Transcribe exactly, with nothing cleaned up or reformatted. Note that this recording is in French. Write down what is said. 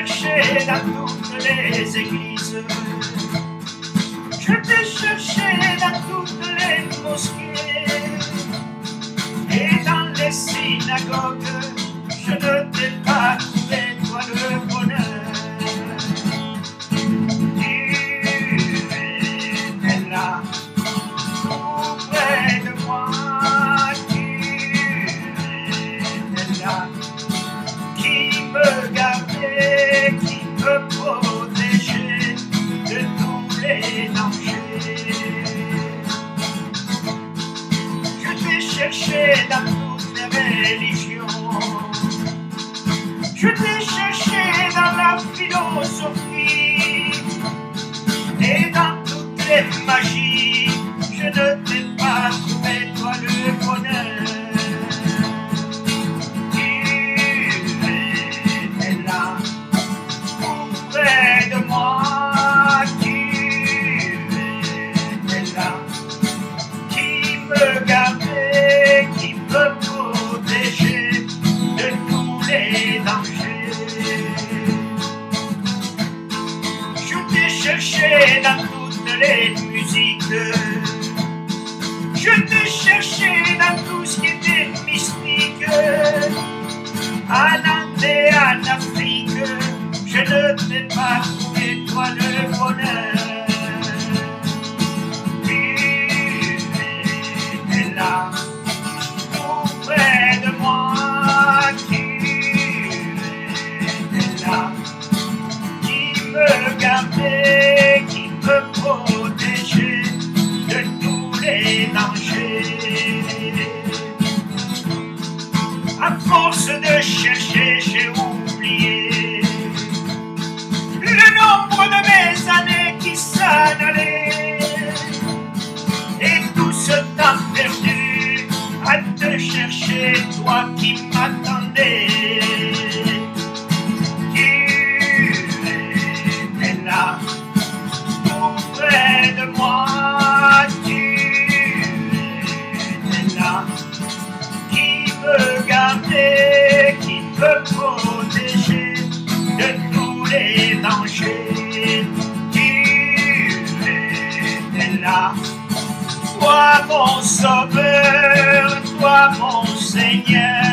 cherché dans toutes les églises, je t'ai cherché dans toutes les mosquées, et dans les synagogues, je ne t'ai pas trouvé, toi le bonheur. Tu es là, tout près de moi, tu es là, qui me gardait, qui me protégeait de tous les dangers. Je t'ai cherché dans toutes les religions, je t'ai cherché dans la philosophie et dans toutes les magies, je ne t'ai pas trouvé, toi le bonheur. De moi, tu es là, qui me gardait, qui me protégeait de tous les dangers. Je t'ai cherché dans toutes les musiques, je t'ai cherché dans tout ce qui était mystique, en Inde et en Afrique. Je ne t'ai pas trouvé, toi le bonheur. Tu es là, tout près de moi. Tu es là, qui me gardait, qui me protégeait de tous les dangers. À force de chercher, j'ai oublié le nombre de mes années qui s'en allaient, et tout ce temps perdu à te chercher, toi qui m'attendais. Tu es là, tout près de moi, tu es là, qui me gardait, qui me protégeait de tous les dangers. Tu es là, toi mon sauveur, toi mon Seigneur.